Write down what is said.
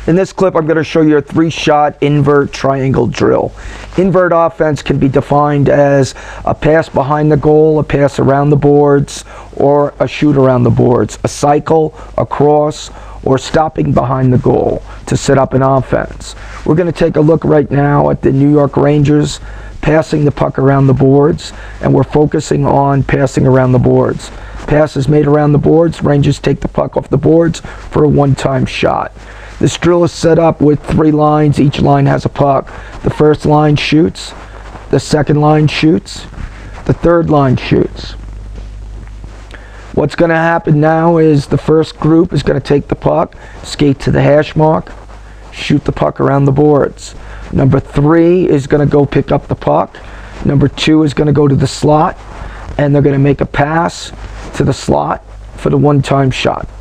In this clip, I'm going to show you a 3-shot invert triangle drill. Invert offense can be defined as a pass behind the goal, a pass around the boards, or a shoot around the boards, a cycle, a cross, or stopping behind the goal to set up an offense. We're going to take a look right now at the New York Rangers passing the puck around the boards, and we're focusing on passing around the boards. Pass is made around the boards, Rangers take the puck off the boards for a one-time shot. This drill is set up with 3 lines. Each line has a puck. The first line shoots, the second line shoots, the third line shoots. What's going to happen now is the first group is going to take the puck, skate to the hash mark, shoot the puck around the boards. Number 3 is going to go pick up the puck. Number 2 is going to go to the slot, and they're going to make a pass to the slot for the one-time shot.